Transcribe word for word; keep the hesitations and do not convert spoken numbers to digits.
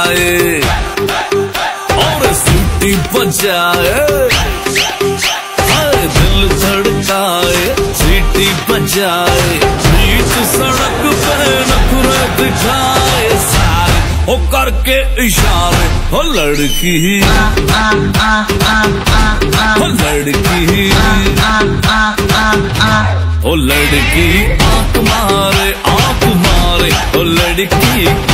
आए और सीटी बजाए, दिल धड़काए, सीटी बजाए, बीच सड़क पे नखरे दिखाए सारे, ओ करके इशारे, ओ लड़की ओ लड़की ओ लड़की आंख मारे आंख मारे, ओ लड़की